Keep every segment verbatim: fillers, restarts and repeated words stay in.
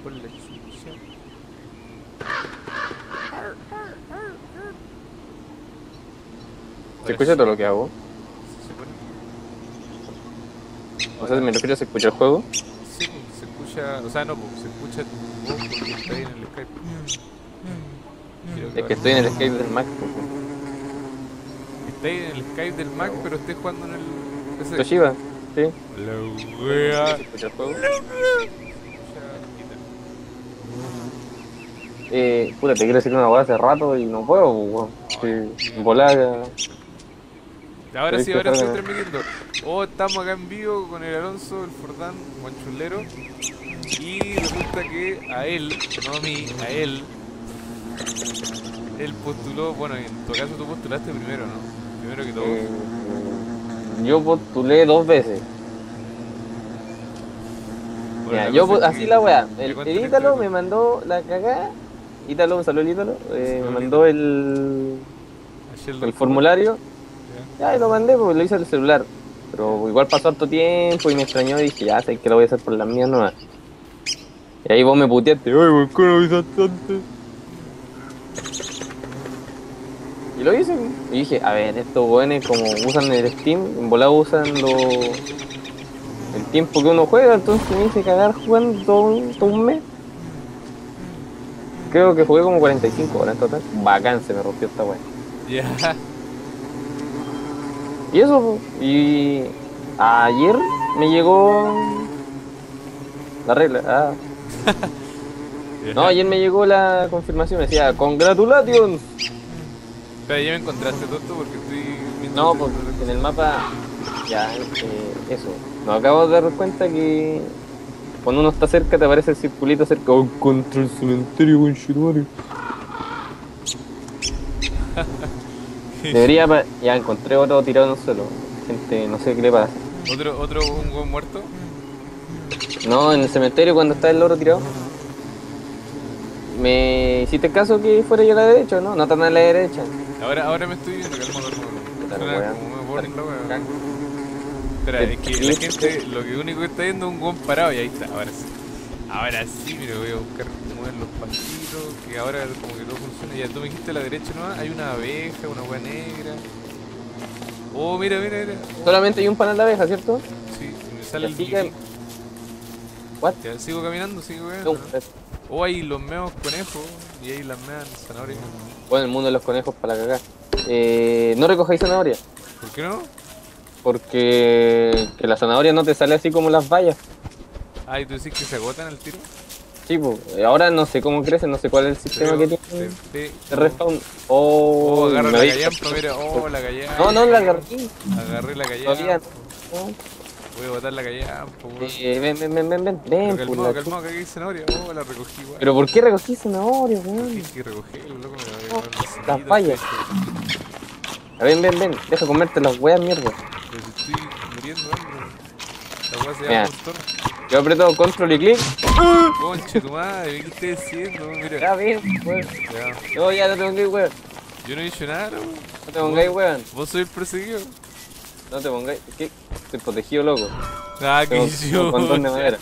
por la chucha. ¿Se escucha todo lo que hago? ¿Se supone? O sea, me refiero a se escucha el juego. Sí, pues, se escucha, o sea, no, pues, se escucha tu voz porque está ahí en el Skype. Creo que Es que ahora estoy en el Skype del Mac. está ahí en el Skype del Mac, pero estés jugando en el P C. Toshiba, sí. La wea. ¿Se escucha el juego? Escucha, quita. Eh, puta, te quiero decir una weá hace rato y no puedo, weón. Sí, volada. Ahora ¿Querés sí, que ahora estoy salga? transmitiendo. Oh, estamos acá en vivo con el Alonso, el Fordán, Guanchulero. Y resulta que a él, no a mí, a él, él postuló, bueno, en tu caso tú postulaste primero, ¿no? Primero que todos. Eh, yo postulé dos veces. Bueno, Mira, la yo cosa po- es así que la weá. me El, cuenta el la Ítalo historia. me mandó la cagada. Ítalo, un saludo al Ítalo. Eh, me Saludos, mandó Ítalo. el, A Sheldon el Cooper. formulario. Ya. Ya, y lo mandé porque lo hice al celular. Pero igual pasó harto tiempo y me extrañó y dije, ya sé que lo voy a hacer por las mías nomás. Y ahí vos me puteaste, ay, ¿por qué no avisaste antes? Y lo hice. Y dije, a ver, estos weones como usan el Steam, en volado usan lo, el tiempo que uno juega, entonces me hice cagar jugando todo, un- todo un mes. Creo que jugué como cuarenta y cinco horas en total. Bacán, se me rompió esta weá. Ya. Y eso, po. Y ayer me llegó la regla. Ah. No, ayer me llegó la confirmación, me decía, congratulations. Pero ya me encontraste tonto porque estoy viendo No, otra porque en cosa. el mapa, ya, eh, eso. Nos acabo de dar cuenta que cuando uno está cerca te aparece el circulito cerca. Oh, contra el cementerio, conchetumare. Debería, pa- ya encontré otro tirado en el suelo. Gente, no sé qué le pasa. ¿Otro, otro, un buen muerto? No, en el cementerio cuando está el loro tirado. Me hiciste caso que fuera yo a la derecha, ¿no? No tan a la derecha. Ahora, ahora me estoy viendo, calma, calma, calma. Puta la Suena weá. como me boring la weá. Can- Espera, Te- es que la gente, lo que único que está viendo es un buen parado y ahí está, ahora sí. Ahora sí, mira, voy a buscar cómo ven los pasitos, que ahora como que todo funciona. Ya tú me dijiste a la derecha, ¿no? Hay una abeja, una weá negra. Oh, mira, mira, mira. Oh, Solamente hay un panal de abeja, ¿cierto? sí, me sale Y el así Viking. que... What? Ya, sigo caminando, sigo No, caminando, ¿no? es- Oh, hay los meos conejos y hay las meas zanahorias. bueno, el mundo de los conejos para la cagada. Eh, no recojáis zanahoria, ¿Por qué no? porque que la zanahoria no te sale así como las bayas. Ah, ¿y tú decís que se agotan al tiro? Sí, pues, ahora no sé cómo crece, no sé cuál es el sistema que Te tiene pe- de respawn. Oh, Oh, agarra me la habéis- callampa, mira, oh, la callampa. No, no la agarré. Agarré la Todavía callampa. no. Voy a botar la callampa, weón. Eh, ven, ven, ven, ven, ven, Pero ven, calmado, por la calmado, que aquí hay zanahoria. Oh, la recogí, weón. Pero ¿por qué recogí zanahoria, Hay weón? que recogerlo, loco, me la voy a No, llevar las enseguida, fallas. este. Ven, ven, ven, deja comerte las weas, mierda. Pero si estoy muriendo de hambre. La weá se Mira. llama un montón. Yo aprieto control y clic. Conche tu madre, ¿qué estás diciendo? Mira. Ya, ven, weón. Ya. No, ya no te pongáis, weón. Yo no he dicho nada, weón. No te pongáis, weón. Vos sois el perseguido. No te pongáis. ¿Qué? Estoy protegido, loco. Ah, Tengo, que tengo yo. un condón de madera.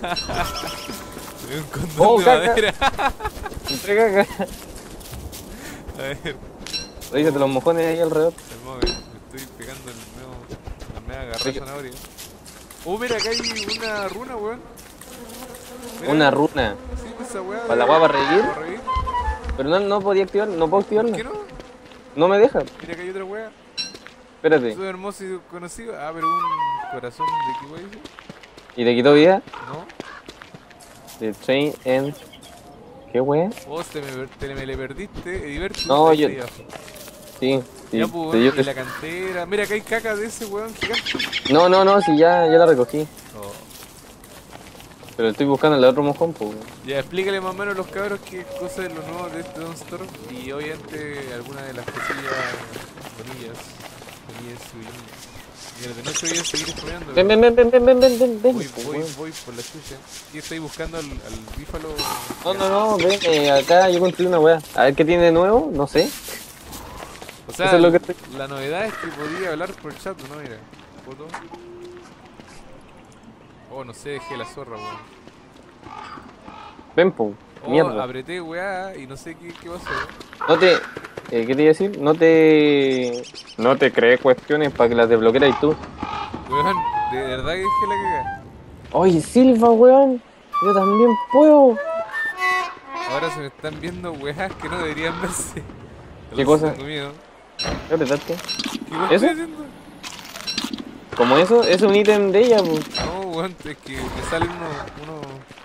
Un condón Oh, de caca. madera. Entrega acá. A ver, Revísate los mojones ahí alrededor. calmado, que me estoy pegando el medio. La media agarré Oye. zanahoria. Oh, mira, acá hay una runa, weón. Mira, Una runa. Sí, pues esa weá. ¿Para la de- weá para revivir? para revivir. Pero no, no podía activar, no puedo ¿Por activarla. qué no? No me deja. Mira, acá hay otra weá. Espérate. Soy hermoso y conocido. Ah, pero un corazón de qué weá dice. ¿Y te quitó vida? No. The train and... ¿Qué wea? Vos te me, per- te me le perdiste. Edivertus. No, ahí yo- está ahí abajo. Sí, sí. Ya, pues, te dio weón, y que- la cantera. Mira, acá hay caca de ese weón gigante. No, no, no, sí, ya, ya la recogí. Oh. Pero estoy buscando el otro mojón, pues. Ya, explícale más o menos a los cabros qué cosas es lo nuevo de este Don't Store y obviamente algunas de las cosillas bonillas, bonillas y bonillas. Mira, de noche voy a seguir explorando. Ven, ven, ven, ven, ven, ven, ven, ven, ven. Voy, pues, voy, weón. voy por la chucha. Y estoy buscando al, al bífalo. No, no, no, ven, eh, acá yo construí una wea. A ver qué tiene de nuevo, no sé. O sea, Eso es lo que estoy- la novedad es que podía hablar por chat, ¿no? Mira, foto. Oh, no sé, dejé la zorra, weón. Ven, po. Oh, Mierda. apreté, weá, y no sé qué, qué pasó. No te... Eh, ¿qué te iba a decir? No te... No te crees cuestiones para que las desbloquearas tú. Weón, de verdad que dejé la cagada. Oye, Silva, weón. Yo también puedo. Ahora se me están viendo weas que no deberían verse. ¿Qué Entonces cosa? tengo miedo. ¿Qué apretaste? ¿Qué weá ¿Eso? estoy haciendo? Como eso, es un ítem de ella, po. No, weón, es que me salen unos... Uno...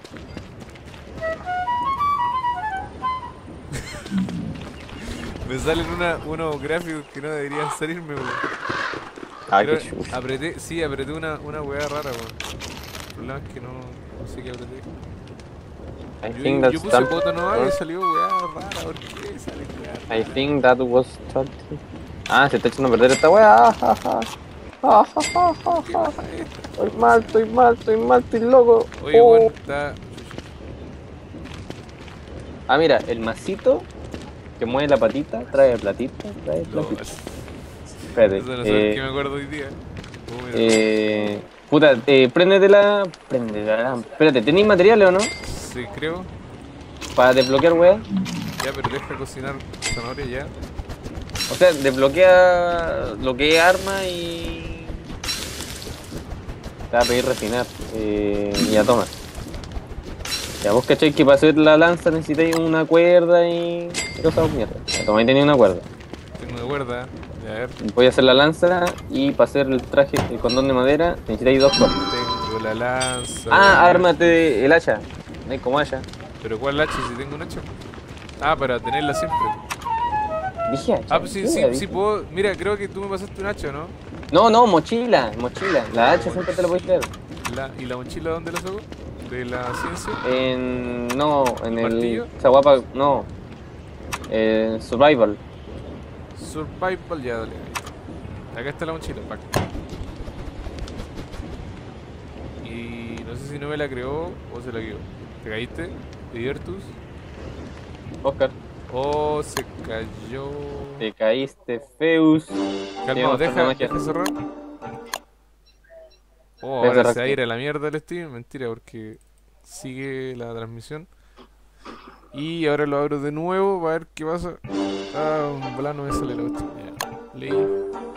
me salen una, unos gráficos que no deberían salirme, weón. Ah, Creo- qué chulo. apreté, sí, apreté una, una weá rara, weón. El problema es que no, no sé qué apreté. I Yo, think yo that's puse time. foto nomás y salió weá rara, ¿por qué sale weá? I think that was starting. Ah, se está echando a perder esta weá. Ah, ja, ja. Ah, ja, ja, ja, ¿Qué ja. pasa esto? Estoy mal, estoy mal, estoy mal, estoy loco. Oye, Oh. weón, está... Ah, mira, el masito que mueve la patita, trae platita, trae Lo, platita. eso Espérate. no sé eh, qué me acuerdo hoy día. Oh, mira. eh, puta, eh, préndetela. Préndetela. Espérate, ¿tenéis materiales o no? Sí, creo. Para desbloquear weá. Ya, pero deja cocinar zanahoria ya. O sea, desbloquea lo que es arma y. Te va a pedir refinar. Eh, ya toma. Ya vos cacháis que para hacer la lanza necesitáis una cuerda y. y cosas mierda. Ya toma, ahí tenía una cuerda. Tengo una cuerda. Ya, a ver. Voy a hacer la lanza y para hacer el traje, el condón de madera, necesitáis dos cuerdas. Tengo la lanza. Ah, ármate el hacha. No hay como hacha. ¿Pero cuál hacha si tengo un hacha? Ah, para tenerla siempre. Dije hacha. Ah, pues sí, ¿qué sí, wea sí dije? puedo. Mira, creo que tú me pasaste un hacha, ¿no? No, no, mochila, mochila. La hacha siempre te la puedes crear. La, ¿Y la mochila dónde la saco? ¿De la ciencia? En. No, en ¿El el. martillo? Esa guapa. No. En Survival. Survival, ya, dale. Acá está la mochila, pack. Y no sé si no me la creó o se la quedó. ¿Te caíste? ¿Divertus? Oscar, Oh, se cayó. te caíste, Feus. Calma, Digamos, deja, con la magia. deja cerrar. Oh, Deja ahora cerrar se va a qué. ir a la mierda el Steam. Mentira, porque sigue la transmisión. Y ahora lo abro de nuevo para ver qué pasa. Ah, un volano me sale la cuestión. Ya. Leí.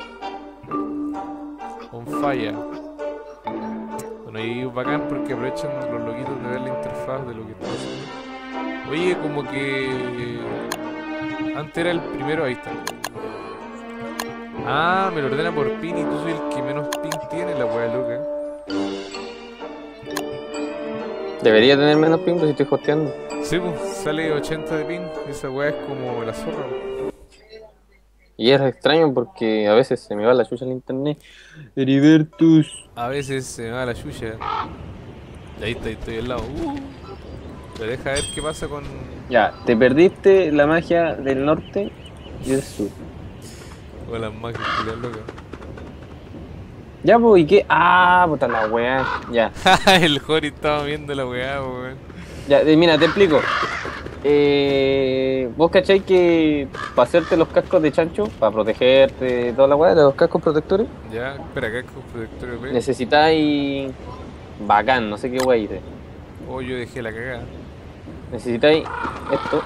On fire. Bueno, y es bacán porque aprovechan los loquitos de ver la interfaz de lo que está haciendo. Oye, como que antes era el primero, ahí está. Ah, me lo ordena por pin y tú soy el que menos pin tiene, la wea loca. Debería tener menos ping si estoy hosteando. Sí, pues, sale ochenta de pin, esa wea es como la zorra. Y es extraño porque a veces se me va la chucha el internet. Heribertus. A veces se me va la chucha. Y ahí está, estoy al lado. Uh. Pero deja ver qué pasa con... Ya, te perdiste la magia del norte y del sur. con las magias que locas. Ya, pues, ¿y qué? Ah, puta la weá. Ya, El Jori estaba viendo la weá, weón. ya, eh, mira, te explico. Eh, vos cacháis que para hacerte los cascos de chancho, para protegerte, toda la weá, de los cascos protectores, Ya, espera, acá con protector de necesitáis. Bacán, no sé qué weá iré. Oh, yo dejé la cagada. Necesitáis esto.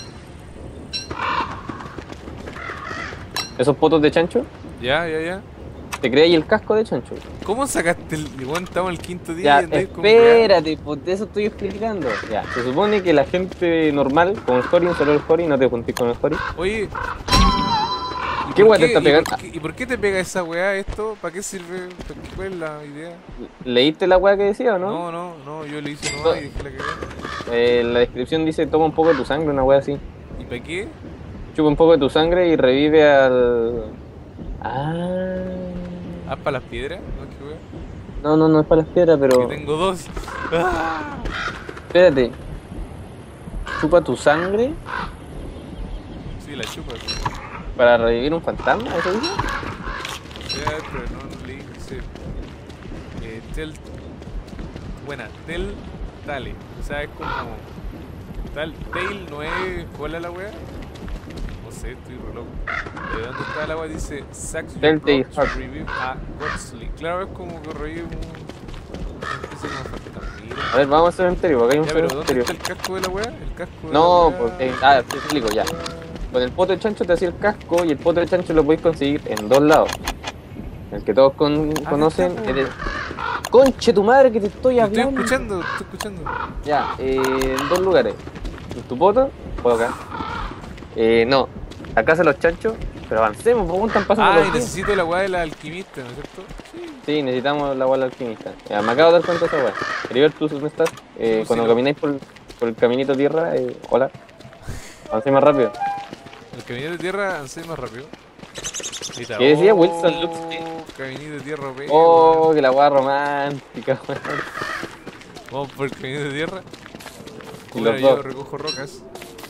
Esos potos de chancho, Ya, ya, ya. te creáis el casco de chancho. ¿Cómo sacaste el... Weón, estamos el quinto día Ya, y andáis con weá? espérate, pues de eso estoy explicando. Ya, se supone que la gente normal, con el Hori, un solo el Hori, no te juntís con el Hori. Oye. ¿y ¿Qué por weá te está y pegando? por qué- ¿Y por qué te pega esa weá esto? ¿Para qué sirve? ¿Para qué- ¿Cuál es la idea? ¿Leíste la weá que decía o no? No, no, no, yo le hice nomás y dejé la cagada. Eh, la descripción dice toma un poco de tu sangre, una weá así. ¿Y para qué? Chupa un poco de tu sangre y revive al... Ah... ¿Ah, para las piedras? No, qué weá. No, no, no es para las piedras, Que pero... tengo dos. ¡Ah! Espérate. Chupa tu sangre Sí, la chupa. para revivir un fantasma, ¿eso dice? Ya, pero no, no leí. Dice. Eh, tel. Buena, tel. Tale. O sea, es como. Tal. Tail no es. ¿Cuál es la wea? No sé, estoy re loco. ¿De dónde está el agua? Dice. Sax your Telltale rock to Heart. revive a Godsley. Claro, es como que revive un. Una especie como fantasmita. A ver, vamos al cementerio, porque hay un Ya, pero ¿dónde cementerio. está el casco de la weá? El casco de No, la pues, weá. eh, ah, te explico ya. Con el poto de chancho te hacía el casco y el poto de chancho lo podéis conseguir en dos lados. El que todos con- Ah, conocen acá está, es el... Conche tu madre que te estoy Te estoy hablando. escuchando, te estoy escuchando. Ya, eh, en dos lugares. En tu poto o acá. Eh, no, acá se los chanchos, pero avancemos, ¿por qué están pasando Ah, y los días? necesito la weá del alquimista, ¿no es cierto? Sí. Sí, necesitamos la bola alquimista. Ya, me acabo de dar cuenta de esa weá. Heriberto, ¿tú dónde estás? Eh, pues, cuando sí, lo- camináis por, por el caminito tierra, eh, hola. Avancé más rápido. El caminito de tierra avancé más rápido. Ahí está. ¿Qué decía Oh, Wilson Lux? caminito de tierra, pe, Oh, weón. que la weá romántica, weón. Vamos por el caminito de tierra. Y Bueno, los yo dos. recojo rocas.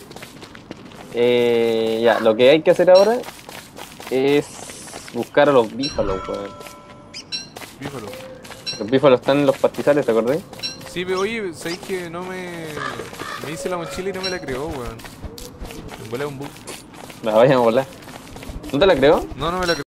Eh, ya, lo que hay que hacer ahora es buscar a los bífalos, weón. Bífalo. Los bífalos están en los pastizales, ¿te acordás? Sí, pero oye, sabéis que no me. Me hice la mochila y no me la creó, weón. Me volé un bug. La vayan a volar. ¿No te la creo? No, no me la creó.